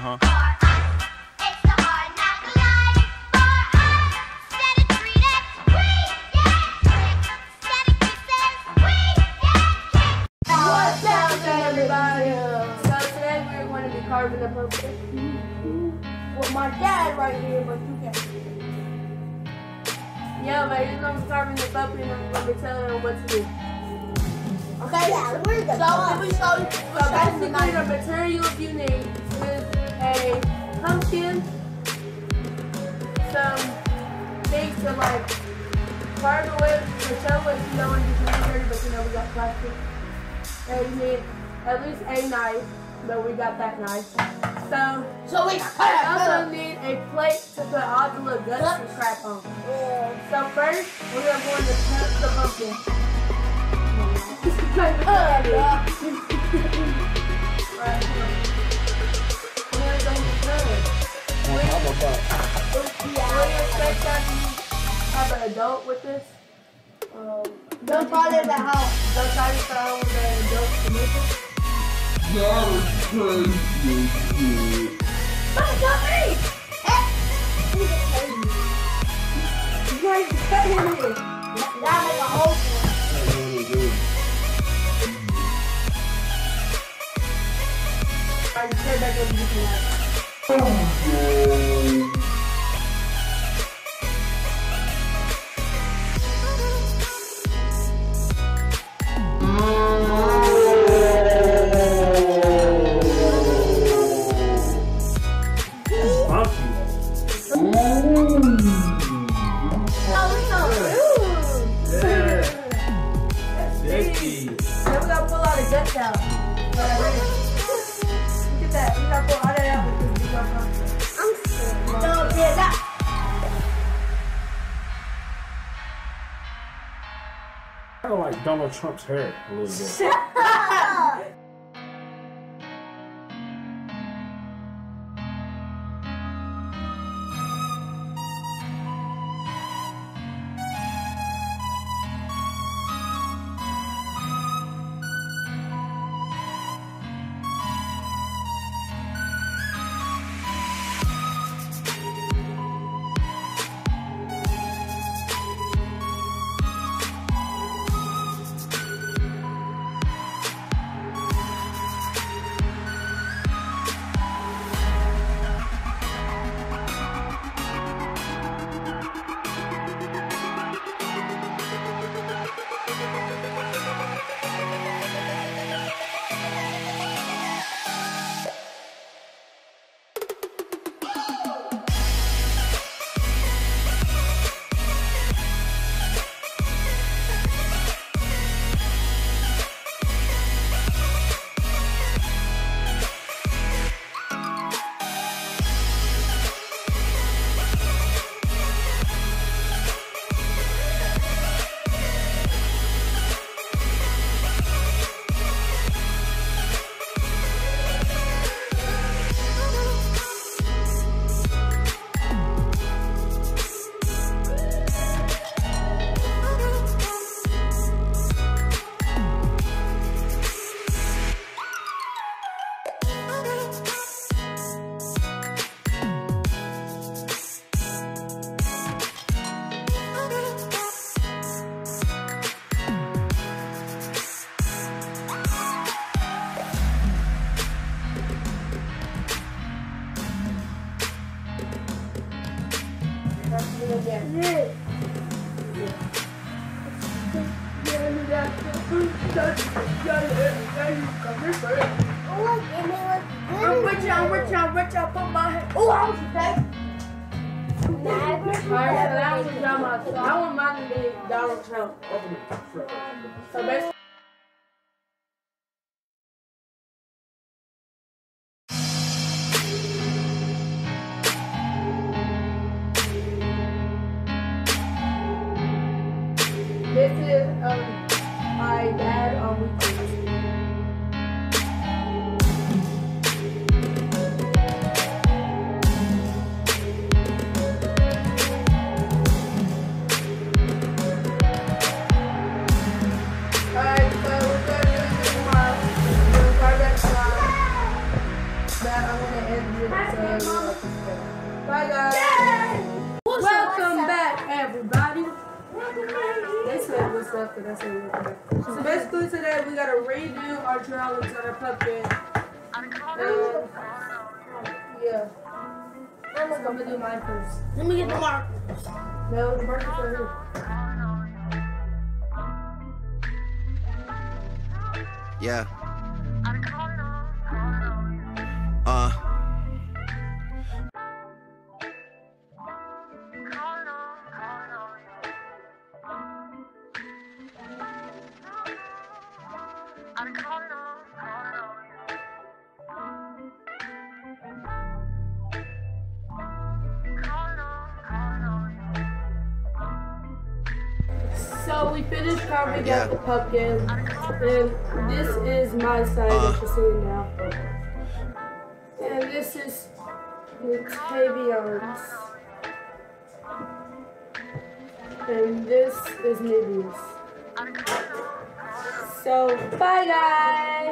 What's happening, everybody? So today we're going to be carving a pumpkin with my dad right here, but you can't see it. Yeah, but he's going to be carving the pumpkin and I'm going to be telling him what to do. Okay, so basically the materials you need is a pumpkin, some things to like carve it with, or show it if you don't want to be dirty, but you know we got plastic. And you need at least a knife, but we got that knife. So we also need a plate to put all the little guts and crap on. So first, we're going to cut the pumpkin. Right, come on. We're going to cut it. We expect that you have an adult with this. Don't try it at home. Don't try it at home with an adult to make it. That was crazy. But it's not me! You guys are cutting it. Now make a hole for it. Alright, just turn back over to the I don't like Donald Trump's hair a little bit. I'm rich, I'll put my head. Oh, I was okay. Alright, so that was Obama. So I want mine to be Donald Trump. So basically. This is my dad on weekends. Bye guys. Welcome back, everybody. They said what's up, but I said welcome back. So basically today we gotta redo our challenge on our pumpkin. Yeah. I'm gonna do mine first. Let me get the mark. No, the marker's right here. Yeah. So we finished carving out the pumpkin, and this is my side that you're seeing now. And this is Netyvion's. And this is Nivea's. So, bye guys!